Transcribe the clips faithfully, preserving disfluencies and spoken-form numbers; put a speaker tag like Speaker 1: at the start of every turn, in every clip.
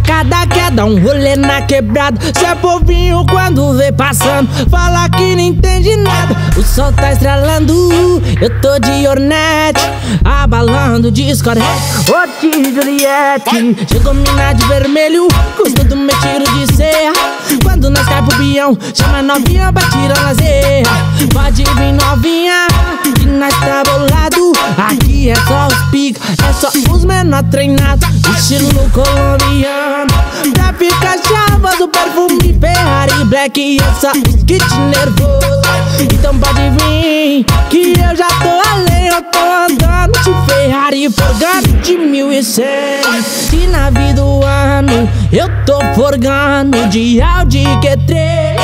Speaker 1: destacada, quer dar um rolê na quebrada. Cê é povinho quando vê passando, fala que não entende nada. O sol tá estrelando, eu tô de Hornet, abalando Discord, ô de Juliette. Chegou mina de vermelho, com tudo meu tiro de ceia. Quando nós cai pro bião, chama novinha pra tirar na zeia. Pode vir novinha, que nós tá bolado. Aqui é só os pica, é só os menor treinados, estilo colombiano. Pra ficar chavoso, perfume Ferrari Black e é só os kit nervoso. Então pode vir, que eu já tô além. Eu tô andando de Ferrari, forgando de mil e cem. E na vida do ano, eu tô forgando de Audi Q três.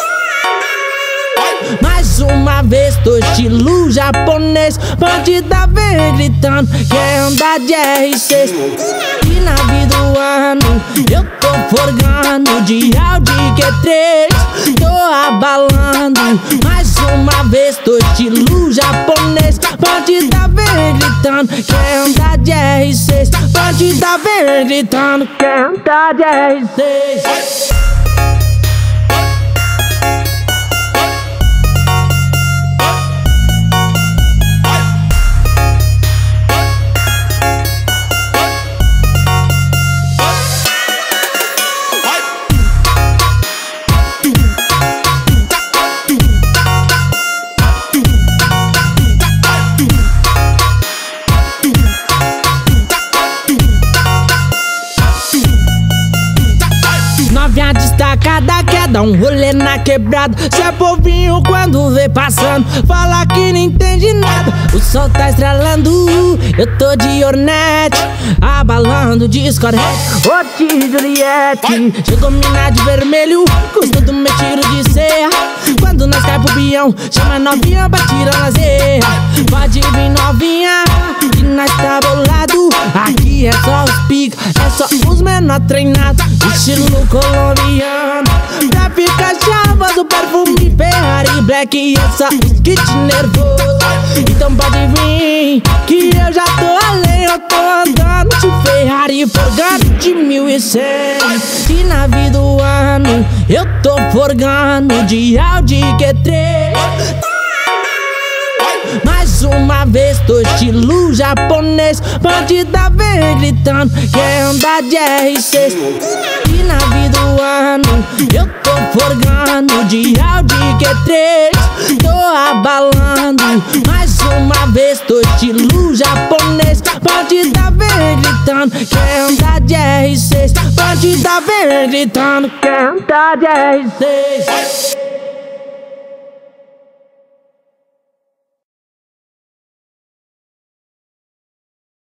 Speaker 1: Mais uma vez tô estilo japonês, bandida vem gritando, quer andar de R seis. E na vida do ano, eu tô forgando de Audi Q três. Tô abalando, mais uma vez tô estilo japonês, bandida vem gritando, quer andar de R seis. Bandida vem gritando, quer andar de R seis. Novinha destacada, quer dar um rolê na quebrada. Cê é povinho quando vê passando, fala que não entende nada. O sol tá estrelando, eu tô de Hornet, abalando Discord, ô de Juliette. Chegou mina de vermelho, com tudo meu tiro de ceia. Quando nós cai pro bião, chama novinha pra tirar na zeia. Pode vir novinha, que nós tá bolado. Aqui é só os pica, é só os menor treinados, estilo colombiano. Pra ficar chavoso, perfume Ferrari Black e é só os kit nervoso. Então pode vir, que eu já tô além. Eu tô andando de Ferrari, forgando de mil e cem. E na vida do ano, eu tô forgando de Audi Q três. Mais uma vez tô estilo japonês, bandida vem gritando, quer andar de R seis. E na vida do ano, eu tô forgando de Audi Q três. Tô abalando, mais uma vez tô estilo japonês, bandida vem gritando, quer andar de R seis. Bandida vem gritando, quer andar de R seis.